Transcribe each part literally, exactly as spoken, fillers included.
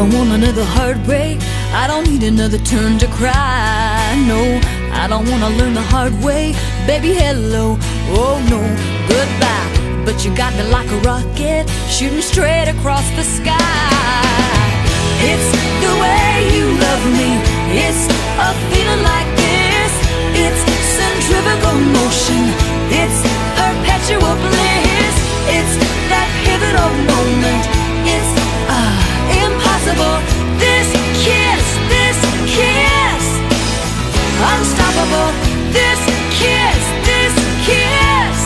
don't want another heartbreak, I don't need another turn to cry. No, I don't wanna learn the hard way. Baby, hello, oh no, goodbye. But you got me like a rocket, shooting straight across the sky. It's the way you love me, it's a feeling like this. It's centrifugal motion, it's perpetual bliss. It's that pivotal moment, it's uh, impossible. This kiss, this kiss, unstoppable. This kiss, this kiss.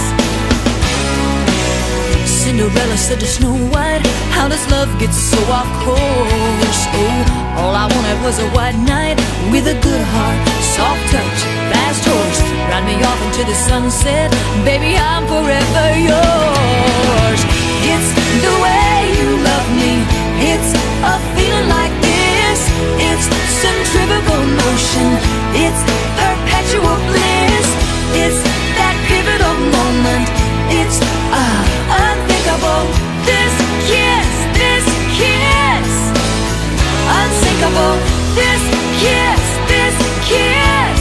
Cinderella said to Snow White, how does love get so off course? Oh, all I wanted was a white knight with a good heart, soft touch, fast horse. Ride me off into the sunset, baby, I'm forever yours. It's the way you love me, it's a feeling like this. It's centrifugal motion, it's perpetual bliss. It's that pivotal moment, it's uh, unthinkable. This kiss, this kiss, unsinkable. This kiss, this kiss.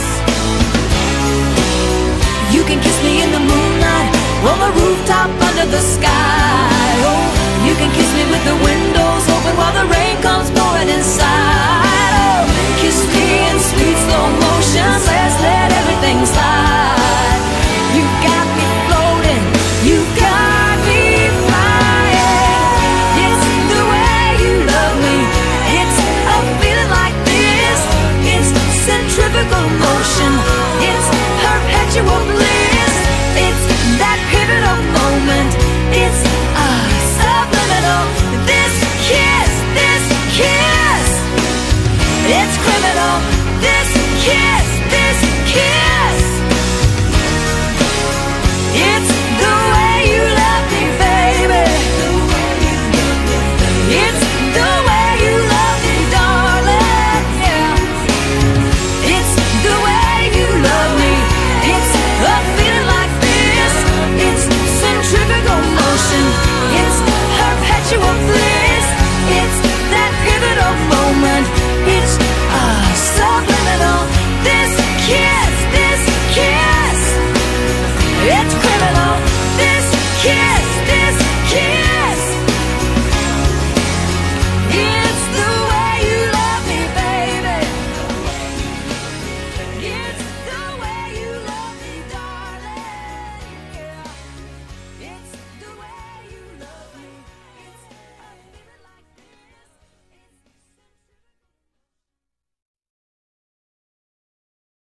You can kiss me in the moonlight, on the rooftop under the sky. Oh, you can kiss me with the windows open while the rain comes pouring inside. Oh, kiss me in sweet slow motion, let's let everything slide. You got me floating, you got me flying. It's the way you love me, it's a feeling like this. It's centrifugal motion, it's perpetual bliss. It's that pivotal moment, it's uh, subliminal. This kiss, this kiss, it's criminal. This kiss,